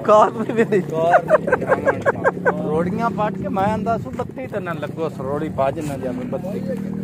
car में मेरी रोड़ियां पाट के मैं अंदाज बत्ती तो न लगो सरोड़ी बाज न जावे बत्ती